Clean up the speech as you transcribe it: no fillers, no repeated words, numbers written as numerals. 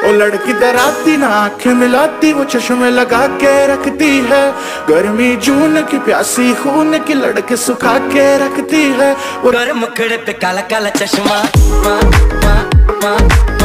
ओ लड़की डराती ना आंखें मिलाती, वो चश्मे लगा के रखती है। गर्मी जून की प्यासी खून की लड़के सुखा के रखती है। वो मुखड़े पे काला काला चश्मा